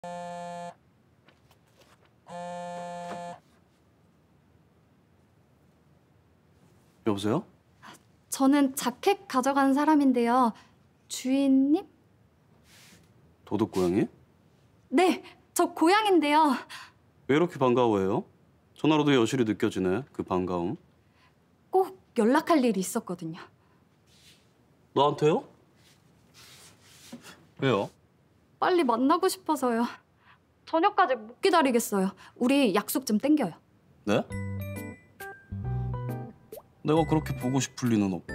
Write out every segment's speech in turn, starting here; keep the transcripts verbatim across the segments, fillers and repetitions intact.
여보세요? 저는 자켓 가져간 사람인데요. 주인님? 도둑고양이? 네, 저 고양인데요. 왜 이렇게 반가워해요? 전화로도 여실히 느껴지네, 그 반가움. 꼭 연락할 일이 있었거든요. 너한테요? 왜요? 빨리 만나고 싶어서요. 저녁까지 못 기다리겠어요. 우리 약속 좀 땡겨요. 네? 내가 그렇게 보고 싶을 리는 없고.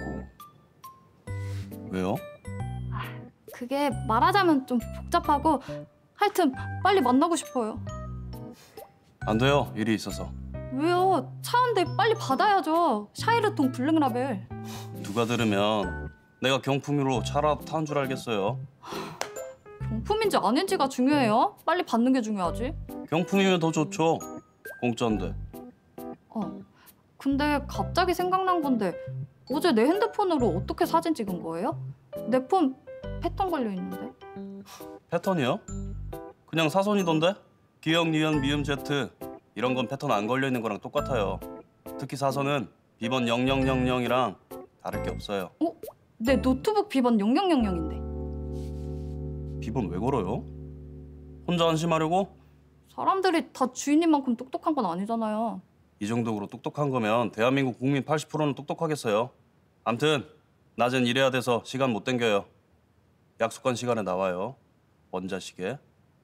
왜요? 그게 말하자면 좀 복잡하고 하여튼 빨리 만나고 싶어요. 안 돼요, 일이 있어서. 왜요? 차인데 빨리 받아야죠. 샤이르통 블랙라벨. 누가 들으면 내가 경품으로 차라도 타는 줄 알겠어요. 경품인지 아닌지가 중요해요? 빨리 받는 게 중요하지. 경품이면 더 좋죠. 공짜인데. 어. 근데 갑자기 생각난 건데 어제 내 핸드폰으로 어떻게 사진 찍은 거예요? 내 폰 패턴 걸려 있는데. 패턴이요? 그냥 사선이던데? 기역, 니은, 미음, 제트 이런 건 패턴 안 걸려 있는 거랑 똑같아요. 특히 사선은 비번 영영영영이랑 다를 게 없어요. 어? 내 노트북 비번 영영영영인데. 비번 왜 걸어요? 혼자 안심하려고? 사람들이 다 주인님만큼 똑똑한 건 아니잖아요. 이 정도로 똑똑한 거면 대한민국 국민 팔십 퍼센트는 똑똑하겠어요. 암튼 낮엔 일해야 돼서 시간 못 땡겨요. 약속한 시간에 나와요. 원자시계.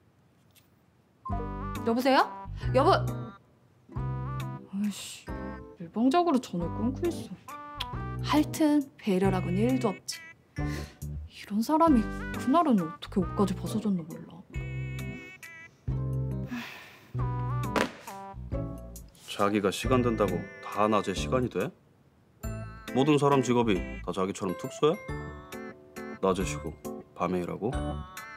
여보세요? 여보. 아이씨, 일방적으로 전화 끊고 있어. 하여튼 배려라고는 일도 없지. 이런 사람이 그날은 어떻게 옷까지 벗어줬나 몰라. 자기가 시간 된다고 다 낮에 시간이 돼? 모든 사람 직업이 다 자기처럼 특수해? 낮에 쉬고 밤에 일하고?